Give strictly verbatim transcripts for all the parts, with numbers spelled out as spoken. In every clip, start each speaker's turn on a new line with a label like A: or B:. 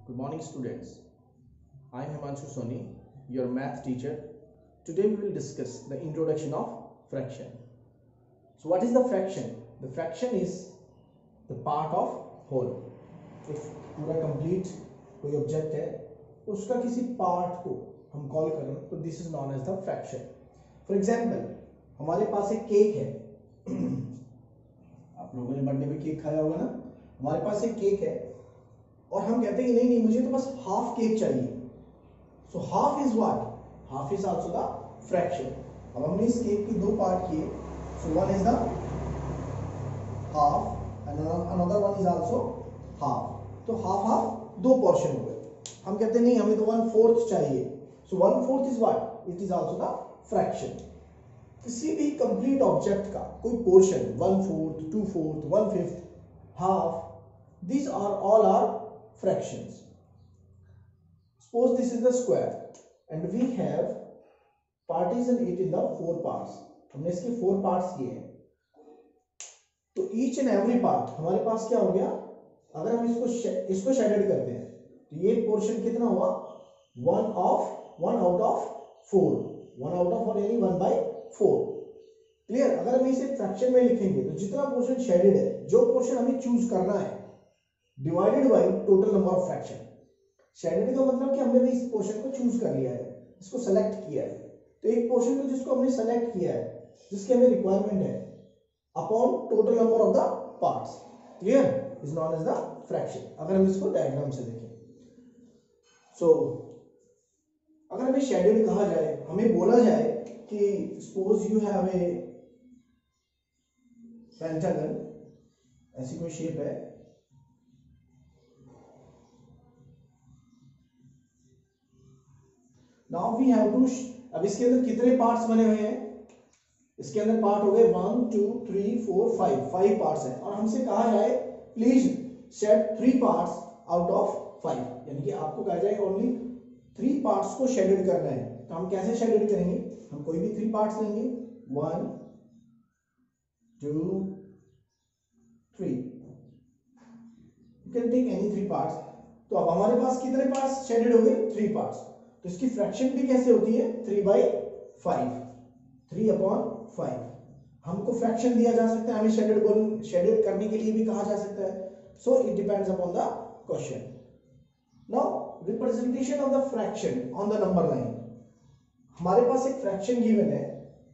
A: Good morning, students. I am Himanshu Soni, your math teacher. Today we will discuss the introduction of fraction. So what is the fraction? The fraction is the part of whole. एक पूरा complete कोई object है, उसका किसी part को हम call करें तो this is known as the fraction. For example, हमारे पास एक केक है. आप लोगों ने बर्थडे में केक खाया होगा ना. हमारे पास एक केक है और हम कहते हैं नहीं नहीं मुझे तो बस हाफ केक चाहिए. So half is what? Half is also the fraction. अब हमने इस केक के दो पार्ट किए. So one is the half and another one is also half. तो हाफ हाफ दो पोर्शन हो गए. हम कहते हैं नहीं हमें तो वन फोर्थ चाहिए. So one fourth is what? It is also the fraction. किसी भी कंप्लीट ऑब्जेक्ट का कोई portion one fourth, two fourth, one fifth, half, these are all are fractions. Suppose this is the square and we have partition it in the four parts. हमने इसके four parts किए हैं. तो each and every part हमारे पास क्या हो गया? अगर हम इसको इसको शेडेड करते हैं तो ये पोर्शन कितना हुआ? One of one out of four. One out of four यानी वन बाई फोर. क्लियर? अगर हम इसे फ्रैक्शन में लिखेंगे तो जितना पोर्शन शेडेड है, जो पोर्शन हमें चूज करना है, divided by total number of fraction. Shaded का मतलब कि हमने भी इस पोर्शन को चूज कर लिया है, इसको सेलेक्ट किया है. तो एक पोर्शन को जिसको हमने सेलेक्ट किया है, जिसकी हमें रिक्वायरमेंट है, upon total number of the parts, clear, is known as the fraction. अगर हम इसको डायग्राम से देखें, सो so, अगर हमें शेडेड कहा जाए, हमें बोला जाए कि suppose you have a pentagon, ऐसी कोई शेप है, नाउ वी हैव टू. अब इसके अंदर कितने पार्ट्स बने हुए हैं? इसके अंदर पार्ट हो गए one two three four five. Five parts हैं और हमसे कहा जाए please shade three parts out of five. यानी कि आपको कहा जाए ओनली थ्री पार्ट्स को शेडेड करना है. तो हम कैसे शेडेड करेंगे? हम कोई भी थ्री पार्ट्स लेंगे. One two three, you can take any three parts. तो अब हमारे पास कितने पार्ट्स शेडेड हो गए? Three parts. तो इसकी फ्रैक्शन भी कैसे होती है? Three by five. Three upon five. हमको फ्रैक्शन दिया जा सकता है, हमें शेडेड बोल शेडेड करने के लिए भी कहा जा सकता है. So it depends upon the question. Now representation of the fraction on the number line. हमारे पास एक फ्रैक्शन गिवन है,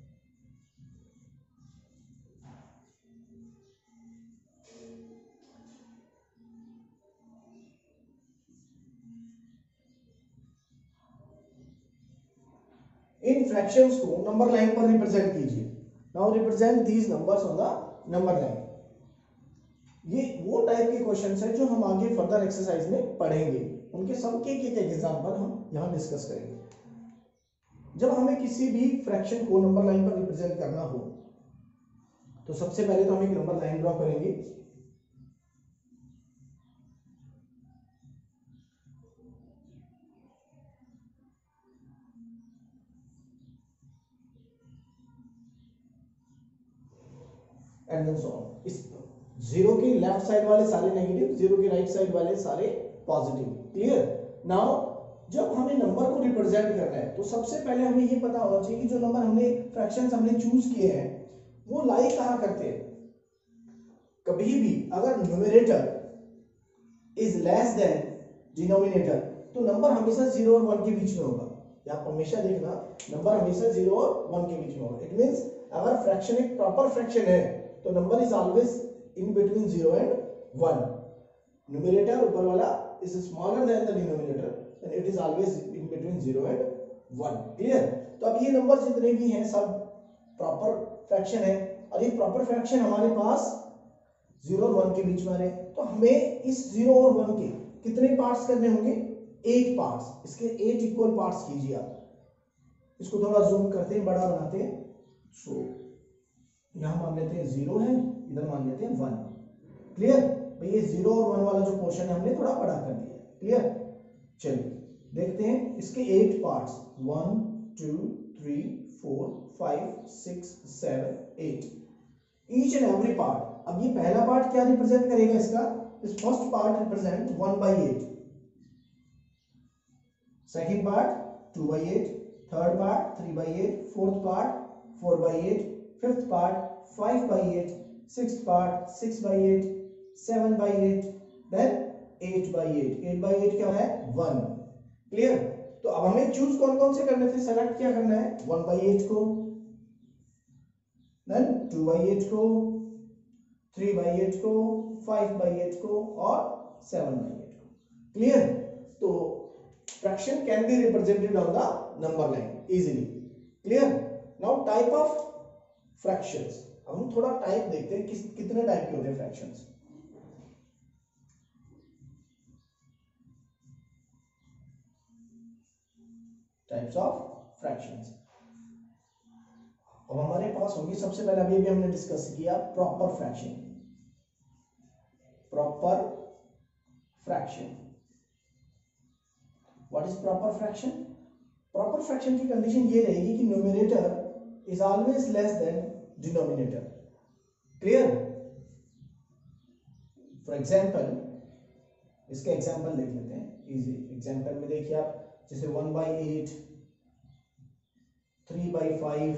A: इन फ्रैक्शंस को नंबर लाइन पर रिप्रेजेंट कीजिए. Now represent these numbers on the number line. ये वो टाइप के क्वेश्चंस हैं जो हम आगे फर्दर एक्सरसाइज में पढ़ेंगे. उनके सब के एक एग्जांपल हम यहां डिस्कस करेंगे. जब हमें किसी भी फ्रैक्शन को नंबर लाइन पर रिप्रेजेंट करना हो तो सबसे पहले तो हम एक नंबर लाइन ड्रॉ करेंगे. And then so on. इस जीरो के लेफ्ट साइड वाले सारे नेगेटिव, जीरो के राइट साइड वाले सारे पॉजिटिव. क्लियर? नाउ जब हमें नंबर को रिप्रेजेंट करना है तो सबसे पहले हमें ये पता होना चाहिए कि जो नंबर हमने फ्रैक्शंस हमने चूज किए हैं वो लाई कहां करते हैं. कभी भी अगर numerator is less than denominator तो नंबर हमेशा जीरो और वन के बीच में होगा. आप हमेशा देखना, नंबर हमेशा जीरो और वन के बीच में होगा. इट मींस अगर फ्रैक्शन एक प्रॉपर फ्रैक्शन है तो number is always in between zero and one. Numerator ऊपर वाला is smaller than the denominator and it is always in between zero and one. Clear? तो अब ये नंबर जितने भी हैं सब प्रॉपर फ्रैक्शन है और ये प्रॉपर फ्रैक्शन हमारे पास जीरो और वन के बीच में आ रहे हैं. तो हमें इस जीरो और वन के कितने पार्ट्स करने होंगे? Eight parts. इसके एट इक्वल पार्ट्स कीजिए आप. इसको थोड़ा जूम करते हैं, बड़ा बनाते हैं. सो यहां मान लेते हैं जीरो है, इधर मान लेते हैं वन. क्लियर? भाई ये जीरो और वन वाला जो पोर्शन है हमने थोड़ा बड़ा कर दिया. क्लियर? चलिए देखते हैं इसके eight parts. One two three four five six seven eight. Each and every part. अब ये पहला पार्ट क्या रिप्रेजेंट करेगा इसका? इस first part represent one by eight. Second part two by eight, third part three by eight, fourth part four by eight, fifth part five by eight, sixth part six by eight, seven by eight, then eight by eight. Eight by eight क्या है? One. Clear? तो अब हमें choose कौन कौन से करने थे, सेलेक्ट क्या करना है? वन बाई एट को, देन टू बाई एट को, थ्री बाई एट को, फाइव बाई एट को और सेवन बाई एट को। क्लियर? तो fraction can be represented on the number line easily. Clear? Now type of fractions. अब हम थोड़ा टाइप देखते हैं, किस कितने टाइप के होते हैं फ्रैक्शंस। टाइप्स ऑफ फ्रैक्शंस अब हमारे पास होंगी। सबसे पहले अभी भी हमने डिस्कस किया proper fraction. Proper fraction, what is proper fraction? Proper fraction की कंडीशन ये रहेगी कि numerator is always less than denominator. Clear? For example, इसके एग्जांपल देख लेते हैं। इजी एग्जांपल में देखिए आप, जैसे one by eight, three by five,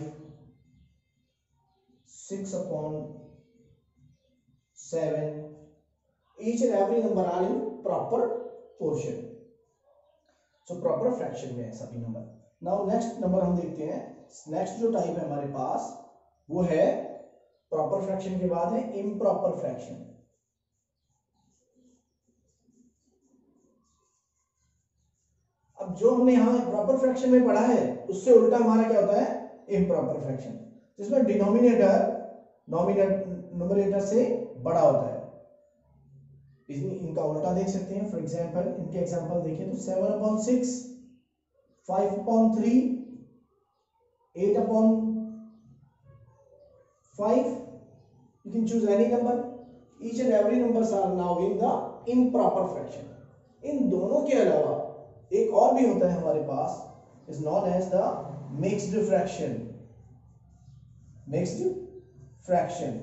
A: six upon seven, each and every number are in proper portion. So proper fraction में है सभी नंबर। Now next नंबर हम देखते हैं। नेक्स्ट जो टाइप है हमारे पास वो है प्रॉपर फ्रैक्शन के बाद है इम्प्रॉपर फ्रैक्शन। अब जो हमने यहां प्रॉपर फ्रैक्शन में पढ़ा है उससे उल्टा हमारा क्या होता है? इम्प्रॉपर फ्रैक्शन, जिसमें डिनोमिनेटर नॉमिनेटर न्यूमरेटर से बड़ा होता है। इनका उल्टा देख सकते हैं। फॉर एग्जांपल, इनके एग्जांपल देखिए तो seven upon six, five upon three, eight upon five, you can choose any number. Each and every numbers are now in the improper fraction. इन दोनों के अलावा एक और भी होता है हमारे पास, is known as the mixed fraction. Mixed fraction.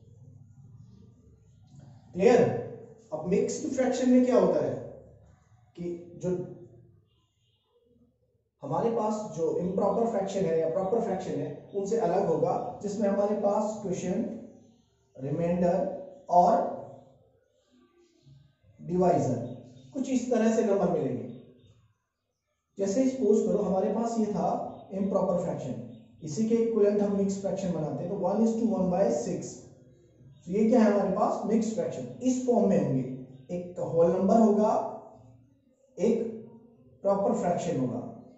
A: Clear? अब मिक्स्ड फ्रैक्शन में क्या होता है कि जो हमारे पास जो इम्प्रॉपर फ्रैक्शन है या प्रॉपर फ्रैक्शन है उनसे अलग होगा, जिसमें हमारे पास क्वोशिएंट, रिमाइंडर और डिवाइजर कुछ इस तरह से नंबर मिलेंगे। जैसे सपोज करो हमारे पास ये था इम्प्रॉपर फ्रैक्शन, इसी के इक्विवेलेंट हम मिक्स्ड फ्रैक्शन बनाते हैं, तो one is two one by six. तो ये क्या है हमारे पास? Mixed fraction. इस फॉर्म में होंगे, एक होल नंबर होगा, एक प्रॉपर फ्रैक्शन होगा।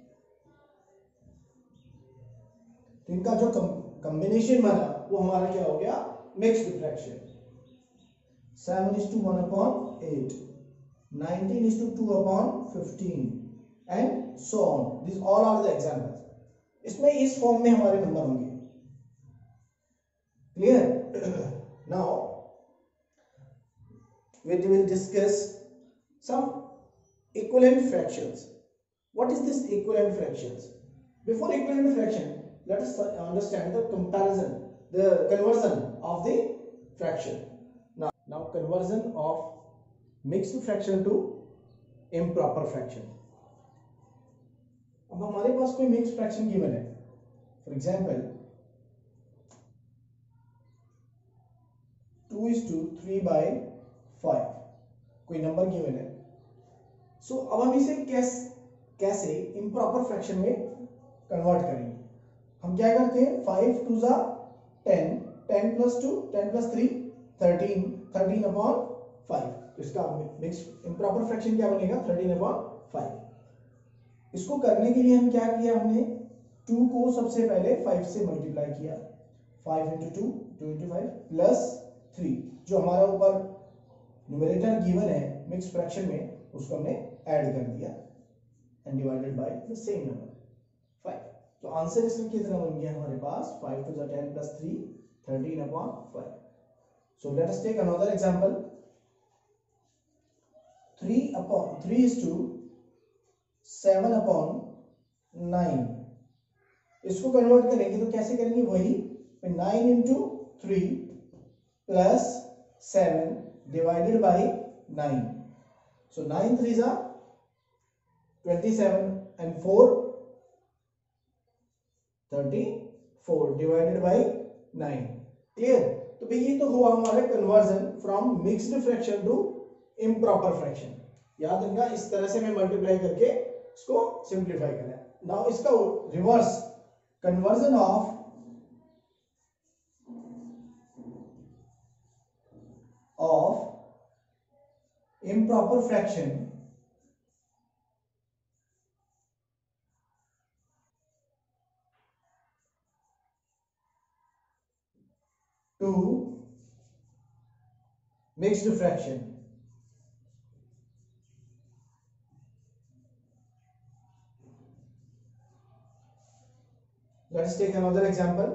A: तो इनका जो कॉम्बिनेशन बना वो हमारा क्या हो गया? Mixed fraction. Seven is two one upon eight, nineteen is two two upon fifteen and so on. This all are the examples. इसमें इस फॉर्म में हमारे नंबर होंगे। Clear? Now we will discuss some equivalent fractions. What is this equivalent fractions? Before equivalent fraction, let us understand the comparison, the conversion of the fraction. Now, now conversion of mixed fraction to improper fraction. अब हमारे पास कोई mixed fraction given है, for example two is two three by five, कोई number given है। So so, अब हम इसे कैस, कैसे इम्प्रॉपर फ्रैक्शन में कन्वर्ट करेंगे? हम क्या करते हैं? फाइव टू जा ten, ten plus two, ten plus three, thirteen, thirteen upon five. इसका मिक्स्ड इम्प्रॉपर फ्रैक्शन क्या बनेगा? Thirteen upon five. इसको करने के लिए हम क्या किया? हमने टू को सबसे पहले फाइव से मल्टीप्लाई किया, five into two, two into five plus three, जो हमारा ऊपर न्यूमरेटर गिवन है मिक्स्ड फ्रैक्शन में, उसको हमने ऐड कर दिया and divided by the same number five. तो आंसर इसका कितना बन गया हमारे पास? Five two the ten plus three, thirteen upon five. So let us take another example. Three upon three is two seven upon nine. इसको convert करेंगे तो कैसे करेंगे? वही nine into three plus seven divided by nine. So nine three जा twenty seven and four thirty four divided by nine. Clear? तो भाई ये तो हुआ हमारा conversion from mixed fraction to improper fraction. याद रखना, इस तरह से मैं मल्टीप्लाई करके इसको सिंप्लीफाई करना। नाउ इसका reverse, conversion of of improper fraction to mixed fraction. Let's take another example.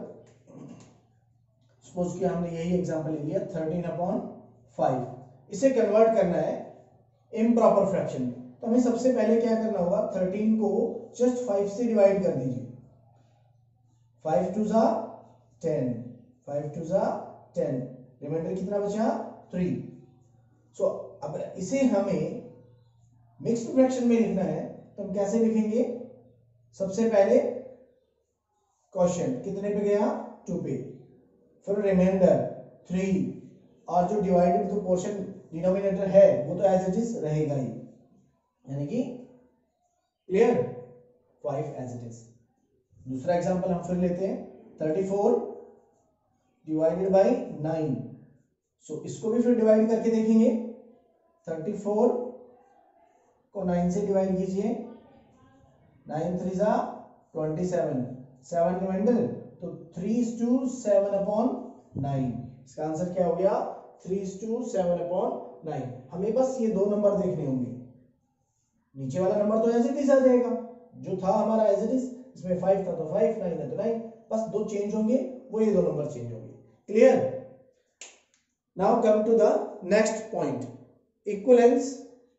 A: Suppose कि हमने यही एग्जांपल ले लिया थर्टीन अपॉन फाइव, इसे कन्वर्ट करना है इम्प्रॉपर फ्रैक्शन में। तो हमें सबसे पहले क्या करना होगा, थर्टीन को जस्ट फाइव से डिवाइड कर दीजिए। फाइव टू जा टेन, फाइव टू जा टेन, रिमाइंडर कितना बचा, थ्री। सो अब इसे हमें मिक्स्ड फ्रैक्शन में लिखना है, तो हम कैसे लिखेंगे, सबसे पहले क्वोशिएंट कितने पे गया, टू पे, फिर रिमाइंडर थ्री, और जो डिवाइडेड टू पोर्शन डिनोमिनेटर है वो तो एज इट इज रहेगा ही, यानी कि clear, five as it is. दूसरा एग्जांपल हम फिर लेते हैं, thirty four divided by nine. So इसको भी फिर डिवाइड करके देखेंगे, थर्टी फोर को नाइन से डिवाइड कीजिए, नाइन थ्री जा ट्वेंटी सेवन, सेवन रिमाइंडर, तो three is two seven upon nine. इसका आंसर क्या हो गया, three is two seven upon nine. हमें बस ये दो नंबर देखने होंगे, नीचे वाला नंबर तो एज इट इज आ जाएगा, जो था हमारा एज इट इज, इसमें फाइव था तो फाइव, नाइन है तो नाइन, बस दो चेंज होंगे, वो ये दो नंबर चेंज होंगे। Clear? Now come to the next point, equivalence.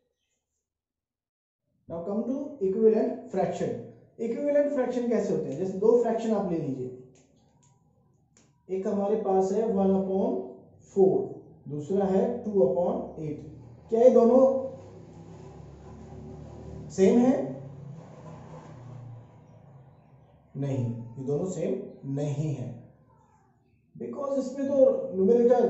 A: Now come to equivalent fraction. Equivalent fraction कैसे होते हैं, जैसे दो फ्रैक्शन आप ले लीजिए, एक हमारे पास है वन अपॉन फोर, दूसरा है टू अपॉन एट। क्या ये दोनों सेम है? नहीं, ये दोनों सेम नहीं है, बिकॉज इसमें तो न्यूमरेटर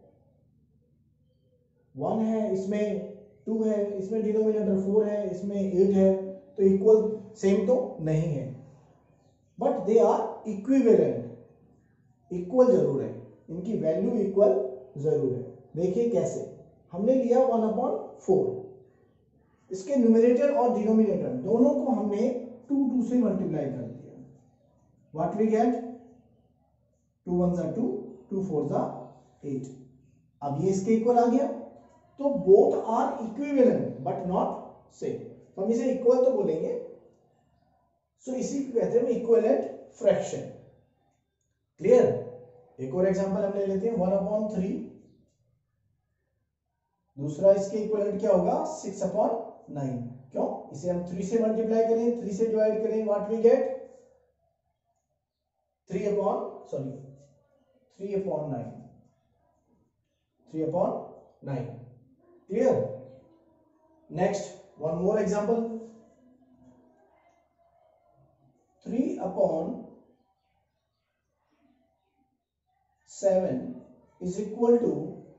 A: वन है, इसमें टू है, इसमें डिनोमिनेटर फोर है, इसमें एट है, तो इक्वल सेम तो नहीं है, but they are equivalent, equal जरूर है, इनकी वैल्यू इक्वल जरूर है। देखिए कैसे, हमने लिया वन अपॉन फोर, इसके न्यूमरेटर और डिनोमिनेटर दोनों को हमने टू टू से मल्टीप्लाई कर दिया, what we get, two one जा टू, टू फोर जा एट। अब ये इसके इक्वल आ गया, तो both are equivalent but not same, तो हम इसे इक्वल तो बोलेंगे, सो so, इसी को कहते हैं इक्विवेलेंट फ्रैक्शन। क्लियर? एक और एग्जांपल हम ले लेते हैं, वन अपॉन थ्री, दूसरा इसके इक्विवेलेंट क्या होगा, सिक्स अपॉन नाइन। क्यों? इसे हम थ्री से मल्टीप्लाई करें, थ्री से डिवाइड करें, what we get, three upon sorry three upon nine, three upon nine. Clear? Next one more example, three upon seven is equal to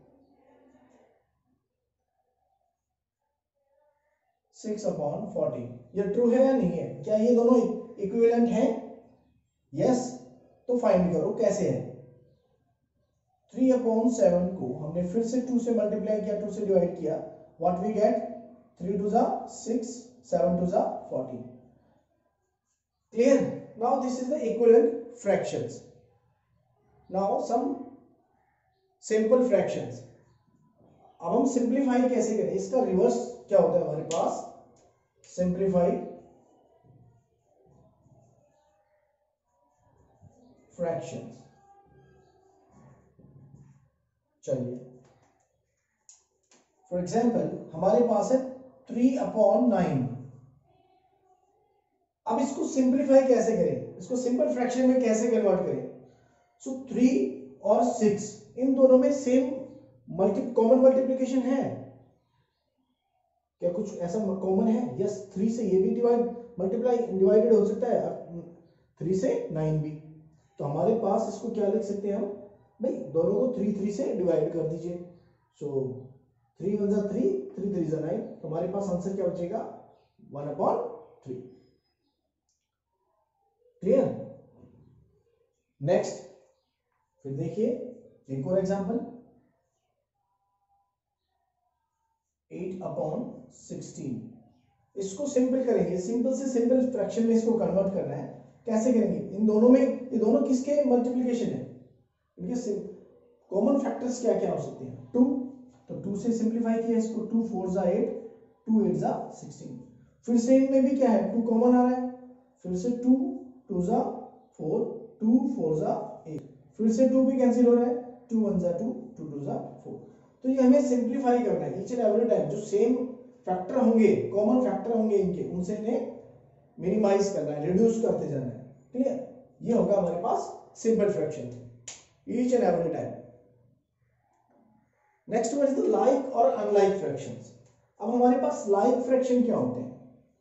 A: six upon fourteen. ये true है या नहीं है? क्या ये दोनों इक्विवेलेंट हैं? यस। तो फाइंड करो कैसे है। थ्री अपॉन सेवन को हमने फिर से टू से मल्टीप्लाई किया, टू से डिवाइड किया, what we get, three two जा सिक्स, सेवन टू जा fourteen. Clear? Now this is the equivalent fractions. Now some simple fractions. अब हम सिंप्लीफाई कैसे करें, इसका रिवर्स क्या होता है हमारे पास, सिंप्लीफाई फ्रैक्शंस। चलिए फॉर एग्जाम्पल हमारे पास है थ्री अपॉन नाइन। अब इसको सिंप्लीफाई कैसे करें, इसको सिंपल फ्रैक्शन में कैसे कन्वर्ट करें। सो so, थ्री और सिक्स इन दोनों में सेम मल्टी कॉमन मल्टीप्लिकेशन है, क्या कुछ ऐसा कॉमन है? यस, थ्री से ये भी डिवाइड मल्टीप्लाई डिवाइडेड हो सकता है, थ्री से नाइन भी। तो हमारे पास इसको क्या लिख सकते हैं हम भाई, दोनों को थ्री थ्री से डिवाइड कर दीजिए। सो थ्री वन जा थ्री, थ्री थ्री जा नाइन, तो हमारे पास आंसर क्या बचेगा? One upon three. Clear? Next फिर देखिए एक और एग्जांपल, एट अपॉन सिक्सटीन। इसको सिंपल करेंगे, सिंपल से सिंपल फ्रैक्शन में इसको कन्वर्ट करना है। कैसे करेंगे? इन दोनों में, ये दोनों किसके मल्टीप्लिकेशन है? इनके कॉमन फैक्टर्स क्या क्या हो सकते हैं? टू, तो टू से सिंप्लीफाई किया इसको, टू फोर जा एट, टू एट जा सिक्सटीन। फिर से इनमें भी क्या है? टू कॉमन आ रहा है, फिर से टू, टू जा फोर, टू फोर जा एट, फिर से टू भी कैंसिल हो रहा है, टू वन जा टू, टू टू जा फोर। तो ये हमें सिंप्लीफाई करना है ईच एंड एवरी टाइम। जो सेम फैक्टर होंगे, कॉमन फैक्टर होंगे इनके, उनसे इन्हें मिनिमाइज करना है, रिड्यूस करते जाना है। क्लियर? ये होगा हमारे पास simple fraction each and every time. Next one is the like और अनलाइक फ्रैक्शंस। अब हमारे पास लाइक फ्रैक्शन क्या होते हैं?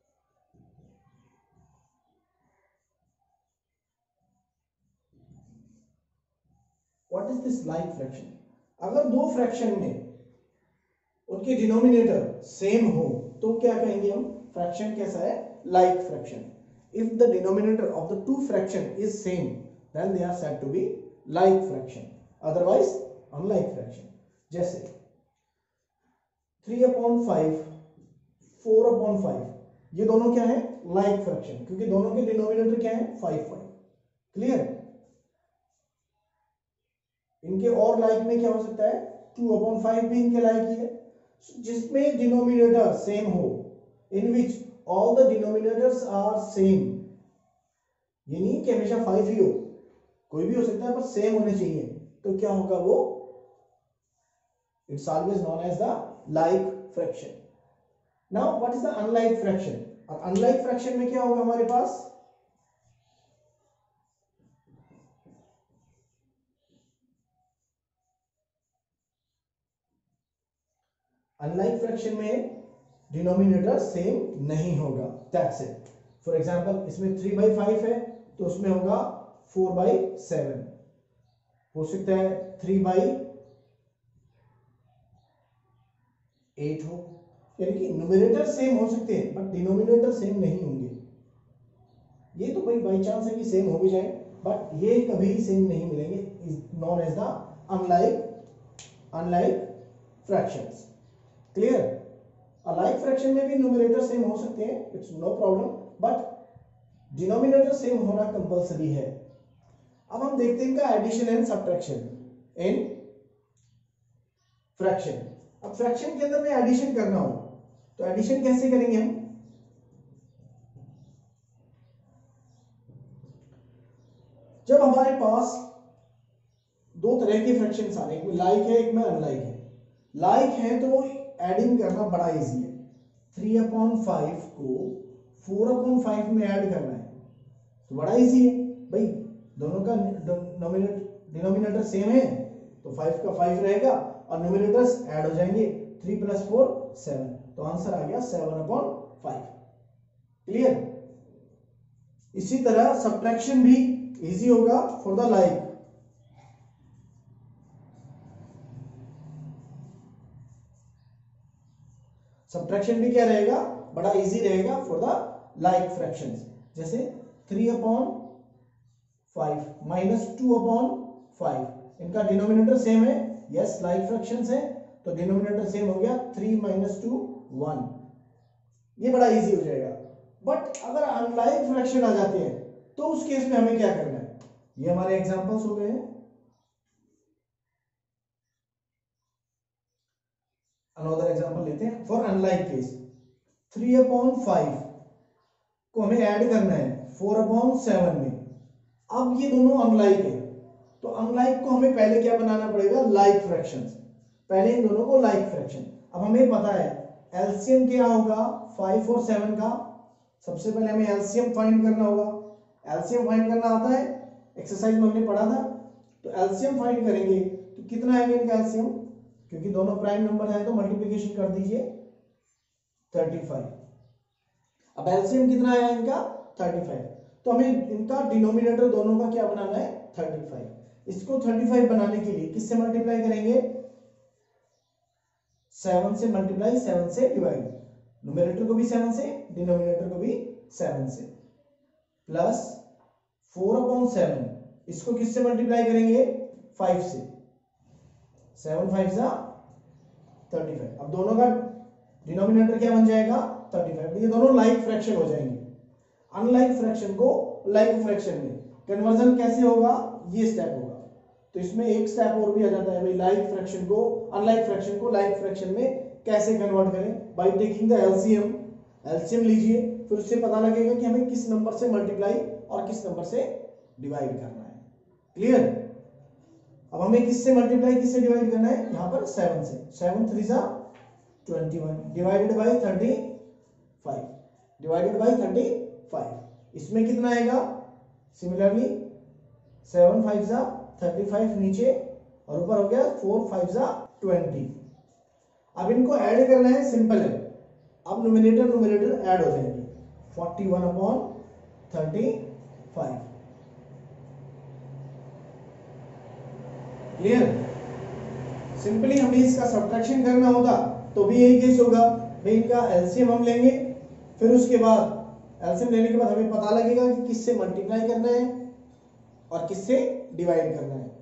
A: What is this like fraction? अगर दो फ्रैक्शन में उनके डिनोमिनेटर सेम हो तो क्या कहेंगे हम? फ्रैक्शन कैसा है? Like fraction. If the denominator of the two fraction is same then they are said to be like fraction, otherwise unlike fraction. जैसे three upon five, four upon five, ये दोनों क्या है? लाइक फ्रैक्शन, क्योंकि दोनों के डिनोमिनेटर क्या है? Five five. क्लियर? इनके और लाइक में क्या हो सकता है? टू अपॉन फाइव भी इनके लाइक ही है। जिसमें डिनोमिनेटर सेम हो, in which all the denominators are same, ये नहीं कि हमेशा फाइव ही हो, कोई भी हो सकता है पर सेम होने चाहिए, तो क्या होगा वो? It's always known as the like fraction. Now what is the unlike fraction? और अनलाइक फ्रैक्शन में क्या होगा हमारे पास? अनलाइक फ्रैक्शन में डिनोमिनेटर सेम नहीं होगा, दैट्स इट। फॉर एग्जांपल इसमें थ्री बाई फाइव है तो उसमें होगा फोर बाई सेवन, हो सकता है थ्री बाई एट हो, यानी कि न्यूमरेटर सेम हो सकते हैं बट डिनोमिनेटर सेम नहीं होंगे। ये तो भाई बाई चांस है कि सेम हो भी जाए, बट ये कभी सेम नहीं मिलेंगे, is known as the unlike unlike fractions. Clear? Alike fraction में भी न्यूमरेटर सेम हो सकते हैं, it's no problem, but denominator same होना कंपलसरी है। अब हम देखते हैं इनका addition and subtraction in fraction. अब फ्रैक्शन के अंदर में एडिशन करना हो तो एडिशन कैसे करेंगे हम? जब हमारे पास दो तरह के फ्रैक्शंस आ रहे हैं, एक में लाइक है एक में अनलाइक है। लाइक है तो वो एडिंग करना बड़ा इजी है, थ्री अपॉन फाइव को फोर अपॉन फाइव में ऐड करना है तो बड़ा इजी है भाई, दोनों का डिनोमिनेटर सेम है तो फाइव का फाइव रहेगा और न्यूमिनेटर्स ऐड हो जाएंगे, थ्री प्लस फोर सेवन, तो आंसर आ गया सेवन अपॉन फाइव। क्लियर? इसी तरह सब्ट्रैक्शन भी इजी होगा फॉर द लाइक। सब्ट्रैक्शन भी क्या रहेगा? बड़ा इजी रहेगा फॉर द लाइक फ्रैक्शंस। जैसे three upon five minus two upon five, इनका डिनोमिनेटर सेम है, यस लाइक फ्रैक्शंस है तो डिनोमिनेटर सेम हो गया, थ्री माइनस टू वन, ये बड़ा इजी हो जाएगा। बट अगर अनलाइक फ्रैक्शन आ जाते हैं तो उस केस में हमें क्या करना है? ये हमारे एग्जांपल्स हो गए हैं। अनदर एग्जांपल लेते हैं for unlike case, three upon five को हमें ऐड करना है फोर अपॉन सेवन में। अब ये दोनों अनलाइक है तो अनलाइक को हमें पहले क्या बनाना पड़ेगा? Like fractions. पहले इन दोनों को लाइक फ्रैक्शन। अब हमें पता है एलसीएम क्या होगा फाइव और सेवन का, सबसे पहले हमें एलसीएम फाइंड करना होगा। एलसीएम फाइंड करना आता है, एक्सरसाइज में हमने पढ़ा था। तो एलसीएम फाइंड करेंगे तो कितना आएगा इनका एलसीएम, क्योंकि दोनों प्राइम नंबर है तो मल्टीप्लिकेशन कर दीजिए, थर्टी फाइव। अब एलसीएम कितना आया इनका थर्टी फाइव, तो हमें इनका डिनोमिनेटर दोनों का क्या बनाना है थर्टी फाइव। इसको थर्टी फाइव बनाने के लिए किससे मल्टीप्लाई करेंगे, सेवन से मल्टीप्लाई, सेवन से डिवाइड, न्यूमरेटर को भी सेवन से, डिनोमिनेटर को भी सेवन से, प्लस फोर अपॉन सेवन, इसको किससे मल्टीप्लाई करेंगे फाइव से, सेवन फाइव जा थर्टी फाइव। अब दोनों का डिनोमिनेटर क्या बन जाएगा थर्टी फाइव। ये दोनों लाइक फ्रैक्शन हो जाएंगे। अनलाइक फ्रैक्शन को लाइक फ्रैक्शन में कन्वर्जन कैसे होगा, ये स्टेप होगा। तो इसमें एक स्टेप और भी आ जाता है भाई, लाइक फ्रैक्शन को अनलाइक फ्रैक्शन को लाइक फ्रैक्शन में कैसे कन्वर्ट करें, by taking the LCM. LCM लीजिए, फिर उससे पता लगेगा कि हमें किस नंबर से मल्टीप्लाई और किस नंबर से डिवाइड करना है। क्लियर। अब हमें किससे मल्टीप्लाई किससे डिवाइड करना है, यहां पर सेवन से, सेवन थ्री जा twenty one divided by thirty five, divided by thirty five, इसमें कितना आएगा, सिमिलरली सेवन फाइव जा थर्टी फाइव नीचे और ऊपर हो गया फोर फाइव जा ट्वेंटी। अब इनको ऐड करना है, सिंपल है। अब न्यूमरेटर न्यूमरेटर ऐड हो जाएंगे, forty one upon thirty five. Clear. Simply हमें इसका सब्ट्रैक्शन करना होगा तो भी यही केस होगा भाई, इनका एलसीएम हम लेंगे, फिर उसके बाद एलसीएम लेने के बाद हमें पता लगेगा कि किससे मल्टीप्लाई करना है और किससे डिवाइड करना है।